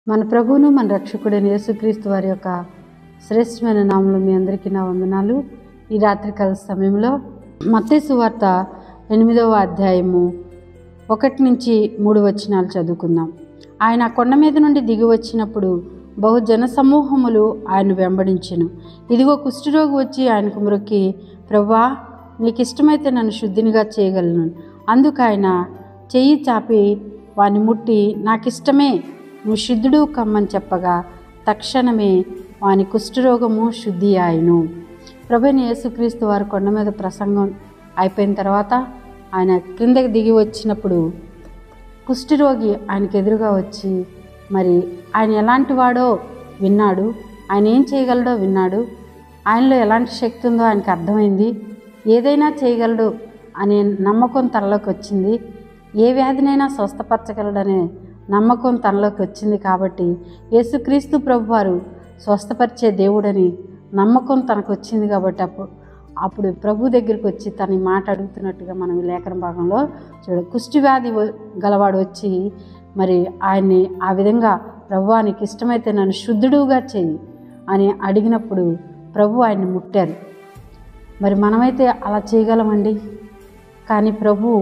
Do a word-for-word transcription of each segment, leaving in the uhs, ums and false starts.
మన ప్రభువును మన రక్షకుడైన యేసుక్రీస్తు వారి యొక్క శ్రేష్టమైన నామములో మీ అందరికీ నా వందనాలు. ఈ రాత్రికాల సమయంలో మత్తయి సువార్త ఎనిమిదవ అధ్యాయము ఒకటి నుంచి మూడు వచనాలు చదువుకుందాం. ఆయన కొండ మీద నుండి దిగి వచ్చినప్పుడు బహుజన సమూహములు ఆయన వెంబడించెను. ఇదిగో కుష్ఠరోగి వచ్చి ఆయనకు మ్రొక్కి, ప్రభువా, నీకు ఇష్టమైతే నన్ను శుద్ధినిగా చేయగలను. అందుకు ఆయన చెయ్యి చాపి వాని ముట్టి, నాకిష్టమే, నువ్వు శుద్ధుడు కమ్మని చెప్పగా తక్షణమే వాని కుష్ఠరోగము శుద్ధి ఆయను. ప్రభువైన యేసుక్రీస్తు వారు కొండ మీద ప్రసంగం అయిపోయిన తర్వాత ఆయన క్రిందకి దిగి వచ్చినప్పుడు కుష్ఠరోగి ఆయనకు ఎదురుగా వచ్చి, మరి ఆయన ఎలాంటి వాడో విన్నాడు, ఆయన ఏం చేయగలడో విన్నాడు, ఆయనలో ఎలాంటి శక్తి ఉందో ఆయనకు అర్థమైంది, ఏదైనా చేయగలడు అనే నమ్మకం తనలోకి వచ్చింది, ఏ వ్యాధినైనా స్వస్థపరచగలడనే నమ్మకం తనలోకి వచ్చింది. కాబట్టి యేసుక్రీస్తు ప్రభువారు స్వస్థపరిచే దేవుడని నమ్మకం తనకు వచ్చింది. కాబట్టి అప్పుడు అప్పుడు ప్రభు దగ్గరికి వచ్చి తన మాట అడుగుతున్నట్టుగా మనం ఈ లేఖన భాగంలో చూడ. కుష్ఠవ్యాధి గలవాడు వచ్చి మరి ఆయన్ని ఆ విధంగా, ప్రభువా, నీకు ఇష్టమైతే నన్ను శుద్ధుడుగా చెయ్యి అని అడిగినప్పుడు ప్రభు ఆయన్ని ముట్టారు. మరి మనమైతే అలా చేయగలమండి. కానీ ప్రభు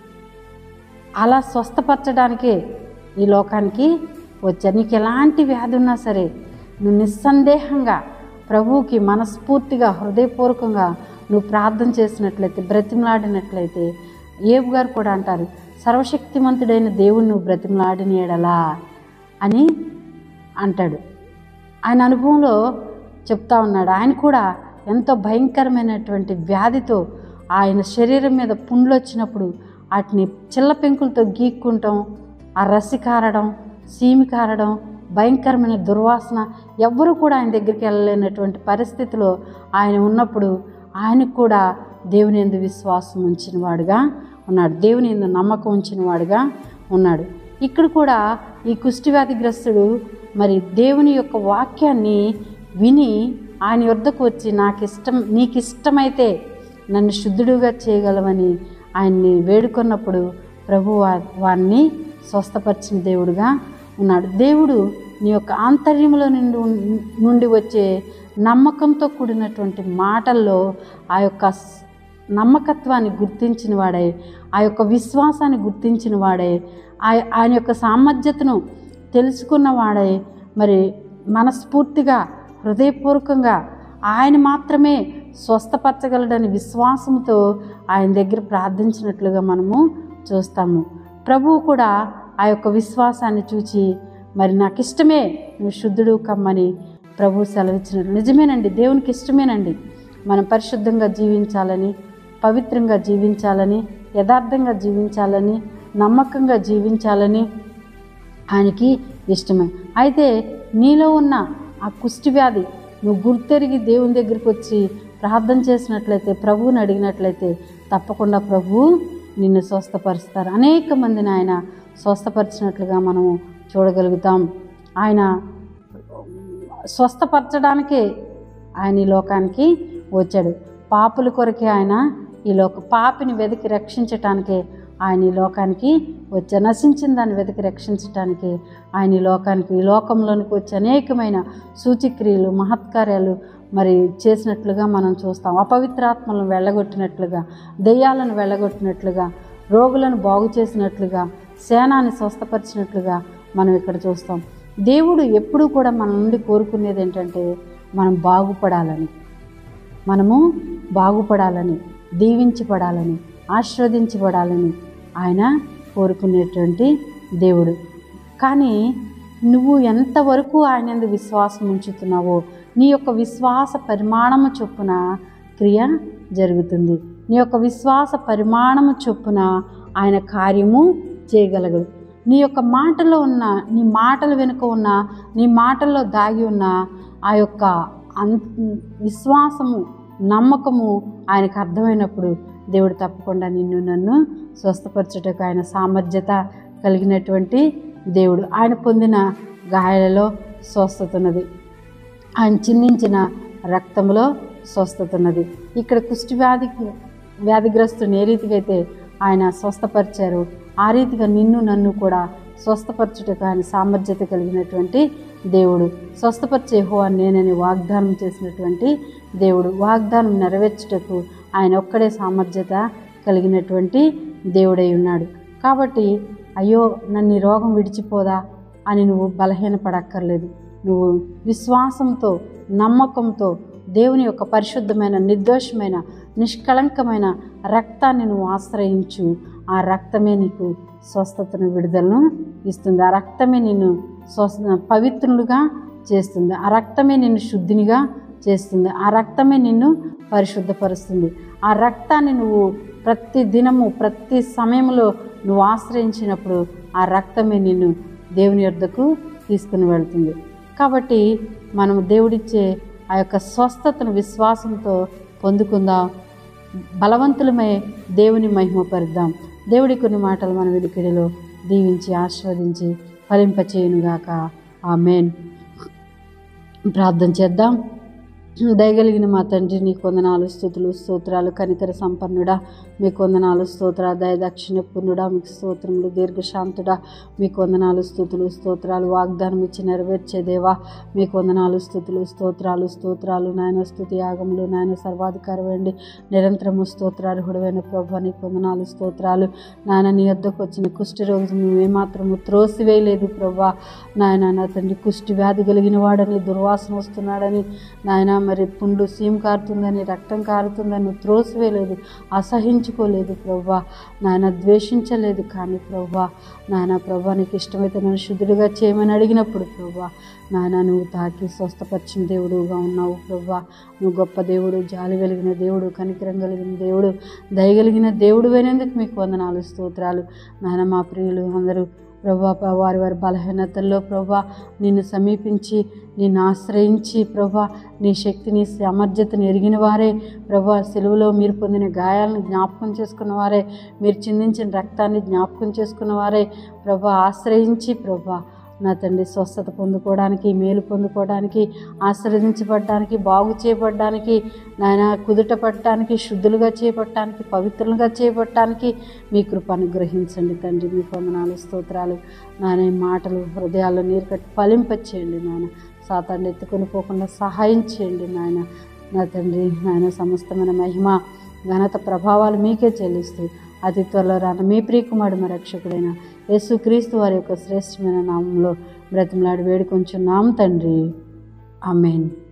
అలా స్వస్థపరచడానికే ఈ లోకానికి వచ్చారు. నీకు ఎలాంటి వ్యాధి ఉన్నా సరే నువ్వు నిస్సందేహంగా ప్రభువుకి మనస్ఫూర్తిగా హృదయపూర్వకంగా నువ్వు ప్రార్థన చేసినట్లయితే, బ్రతిమలాడినట్లయితే, ఏబు గారు కూడా అంటారు, సర్వశక్తిమంతుడైన దేవుని నువ్వు బ్రతిమలాడినేడలా అని అంటాడు. ఆయన అనుభవంలో చెప్తా ఉన్నాడు. ఆయన కూడా ఎంతో భయంకరమైనటువంటి వ్యాధితో ఆయన శరీరం మీద పుండ్లు వచ్చినప్పుడు వాటిని చిల్ల పెంకులతో గీక్కుంటాం, ఆ రసి కారడం, సీమి కారడం, భయంకరమైన దుర్వాసన, ఎవ్వరూ కూడా ఆయన దగ్గరికి వెళ్ళలేనటువంటి పరిస్థితిలో ఆయన ఉన్నప్పుడు ఆయనకు కూడా దేవుని యందు విశ్వాసం ఉంచిన వాడుగా ఉన్నాడు, దేవుని యందు నమ్మకం ఉంచిన వాడుగా ఉన్నాడు. ఇక్కడ కూడా ఈ కుష్ఠవ్యాధిగ్రస్తుడు మరి దేవుని యొక్క వాక్యాన్ని విని ఆయన వద్దకు వచ్చి, నాకు ఇష్టం నీకు ఇష్టమైతే నన్ను శుద్ధుడుగా చేయగలవని ఆయన్ని వేడుకున్నప్పుడు ప్రభు వారిని స్వస్థపరిచిన దేవుడుగా ఉన్నాడు. దేవుడు నీ యొక్క ఆంతర్యంలో నుండి నుండి వచ్చే నమ్మకంతో కూడినటువంటి మాటల్లో ఆ యొక్క నమ్మకత్వాన్ని గుర్తించిన వాడే, ఆ యొక్క విశ్వాసాన్ని గుర్తించిన వాడే, ఆయన యొక్క సామర్థ్యతను తెలుసుకున్న వాడే, మరి మనస్ఫూర్తిగా హృదయపూర్వకంగా ఆయన మాత్రమే స్వస్థపరచగలడని విశ్వాసంతో ఆయన దగ్గర ప్రార్థించినట్లుగా మనము చూస్తాము. ప్రభువు కూడా ఆ యొక్క విశ్వాసాన్ని చూచి, మరి నాకు ఇష్టమే, నువ్వు శుద్ధుడు కమ్మని ప్రభు సెలవిచ్చినట్లు. నిజమేనండి, దేవునికి ఇష్టమేనండి మనం పరిశుద్ధంగా జీవించాలని, పవిత్రంగా జీవించాలని, యథార్థంగా జీవించాలని, నమ్మకంగా జీవించాలని ఆయనకి ఇష్టమే. అయితే నీలో ఉన్న ఆ కుష్ఠవ్యాధి నువ్వు గుర్తెరిగి దేవుని దగ్గరికి వచ్చి ప్రార్థన చేసినట్లయితే, ప్రభువుని అడిగినట్లయితే తప్పకుండా ప్రభువు నిన్ను స్వస్థపరుస్తారు. అనేక మందిని ఆయన స్వస్థపరిచినట్లుగా మనము చూడగలుగుతాం. ఆయన స్వస్థపరచడానికే ఆయన ఈ లోకానికి వచ్చాడు. పాపుల కొరకే ఆయన ఈ లోక పాపిని వెతికి రక్షించటానికే ఆయన ఈ లోకానికి వచ్చాడు. నశించిన దాన్ని వెతికి రక్షించటానికి ఆయన ఈ లోకానికి ఈ లోకంలోనికి వచ్చి అనేకమైన సూచిక్రియలు, మహత్కార్యాలు మరి చేసినట్లుగా మనం చూస్తాం. అపవిత్రాత్మలను వెళ్ళగొట్టినట్లుగా, దెయ్యాలను వెళ్ళగొట్టినట్లుగా, రోగులను బాగు చేసినట్లుగా, సేనాన్ని స్వస్థపరిచినట్లుగా మనం ఇక్కడ చూస్తాం. దేవుడు ఎప్పుడూ కూడా మన నుండి కోరుకునేది ఏంటంటే మనం బాగుపడాలని, మనము బాగుపడాలని, దీవించబడాలని, ఆశీర్వదించబడాలని ఆయన కోరుకునేటువంటి దేవుడు. కానీ నువ్వు ఎంతవరకు ఆయన యందు విశ్వాసం ఉంచుతున్నావో నీ యొక్క విశ్వాస పరిమాణము చొప్పున క్రియ జరుగుతుంది. నీ యొక్క విశ్వాస పరిమాణము చొప్పున ఆయన కార్యము చేయగలగడు. నీ యొక్క మాటలో ఉన్న, నీ మాటల వెనుక ఉన్న, నీ మాటల్లో దాగి ఉన్న ఆ యొక్క అన్ విశ్వాసము, నమ్మకము ఆయనకు అర్థమైనప్పుడు దేవుడు తప్పకుండా నిన్ను నన్ను స్వస్థపరచుటకు ఆయన సామర్థ్యత కలిగినటువంటి దేవుడు. ఆయన పొందిన గాయాలలో స్వస్థత ఉన్నది, ఆయన చిందించిన రక్తంలో స్వస్థత ఉన్నది. ఇక్కడ కుష్ఠవ్యాధి వ్యాధిగ్రస్తుని ఏ రీతిగా అయితే ఆయన స్వస్థపరిచారు, ఆ రీతిగా నిన్ను నన్ను కూడా స్వస్థపరచుటకు ఆయన సామర్థ్యత కలిగినటువంటి దేవుడు. స్వస్థపరిచే యెహోవా నేనని వాగ్దానం చేసినటువంటి దేవుడు. వాగ్దానం నెరవేర్చుటకు ఆయన ఒక్కడే సామర్థ్యత కలిగినటువంటి దేవుడై ఉన్నాడు. కాబట్టి అయ్యో నన్ను ఈ రోగం విడిచిపోదా అని నువ్వు బలహీనపడక్కర్లేదు. నువ్వు విశ్వాసంతో నమ్మకంతో దేవుని యొక్క పరిశుద్ధమైన నిర్దోషమైన నిష్కళంకమైన రక్తాన్ని నువ్వు ఆశ్రయించు. ఆ రక్తమే నీకు స్వస్థతను విడుదలను ఇస్తుంది. ఆ రక్తమే నిన్ను స్వస్థ పవిత్రులుగా చేస్తుంది. ఆ రక్తమే నిన్ను శుద్ధినిగా చేస్తుంది. ఆ రక్తమే నిన్ను పరిశుద్ధపరుస్తుంది. ఆ రక్తాన్ని నువ్వు ప్రతి దినము ప్రతి సమయంలో నువ్వు ఆశ్రయించినప్పుడు ఆ రక్తమే నిన్ను దేవుని యొద్దకు తీసుకుని వెళ్తుంది. కాబట్టి మనం దేవుడిచ్చే ఆ యొక్క స్వస్థతను విశ్వాసంతో పొందుకుందాం. బలవంతులమై దేవుని మహిమపరుద్దాం. దేవుడి కొన్ని మాటలు మన వినికిడిలో దీవించి ఆశీర్వదించి ఫలింపచేయునుగాక. ఆమేన్. ప్రార్థన చేద్దాం. దయగలిగిన మా తండ్రి, నీ కొందనాలు స్తుతులు స్తోత్రాలు. కనికర సంపన్నుడా మీ కొందనాలు స్తోత్ర. దయదక్షిణ పూర్ణుడా మీకు స్తోత్రములు. దీర్ఘశాంతుడా మీ కొందనాలు స్తుతులు స్తోత్రాలు. వాగ్దానం ఇచ్చి నెరవేర్చేదేవా మీ కొందనాలు స్తుతులు స్తోత్రాలు స్తోత్రాలు. నాయన స్తుతి యాగములు నాయన సర్వాధికారమండి నిరంతరము స్తోత్రార్హుడైన ప్రభు నీ కొందనాలు స్తోత్రాలు. నాయన నీ వద్దకు వచ్చిన కుష్టి రోజు మేమాత్రము త్రోసివేయలేదు ప్రభా. నాయన నా తండ్రి కుష్టి వ్యాధి కలిగిన వాడని, దుర్వాసన వస్తున్నాడని, నాయన మరి పుండు సీమ్ కారుతుందని, రక్తం కారుతుందని త్రోసివేయలేదు, అసహించుకోలేదు ప్రభా. నాయన ద్వేషించలేదు. కానీ ప్రభా నాయన ప్రభా నీకు ఇష్టమైతే నన్ను శుద్ధుడిగా చేయమని అడిగినప్పుడు ప్రభా నాయన నువ్వు తాకి స్వస్థపరిచిన దేవుడుగా ఉన్నావు ప్రభా. నువ్వు గొప్ప దేవుడు, జాలి కలిగిన దేవుడు, కనికరం కలిగిన దేవుడు, దయగలిగిన దేవుడు అయినందుకు మీకు వందనాలు స్తోత్రాలు. నాయన మా ప్రియులు అందరూ ప్రభా వారి వారి బలహీనతల్లో ప్రభా నిన్ను సమీపించి నిన్ను ఆశ్రయించి ప్రభా నీ శక్తిని సామర్థ్యతను ఎరిగిన వారే ప్రభా, సెలువులో మీరు పొందిన గాయాలను జ్ఞాపకం చేసుకున్న వారే, మీరు చిందించిన రక్తాన్ని జ్ఞాపకం చేసుకున్న వారే ప్రభా ఆశ్రయించి ప్రభా నా తండ్రి స్వస్థత పొందుకోవడానికి, మేలు పొందుకోవడానికి, ఆశీర్వదించబడడానికి, బాగు చేయబడడానికి, నాయన కుదుట పట్టడానికి, శుద్ధులుగా చేయబట్టడానికి, పవిత్రులుగా చేయబట్టడానికి మీ కృప అనుగ్రహించండి తండ్రి. మీ వందనాలు స్తోత్రాలు. నాయన మాటలు హృదయాల్లో నీరు కట్టి ఫలింపచేయండి నాయన. సాతాన్ని ఎత్తుకొని పోకుండా సహాయం చేయండి నాయన. నా తండ్రి నాయన సమస్తమైన మహిమ ఘనత ప్రభావాలు మీకే చెల్లిస్తూ అతి త్వరలో రాన మీ ప్రియకుమారుడు మా రక్షకుడైన యేసుక్రీస్తు వారి యొక్క శ్రేష్టమైన నామంలో బ్రతిమలాడి వేడుకొంచున్నాం తండ్రి. ఆమేన్.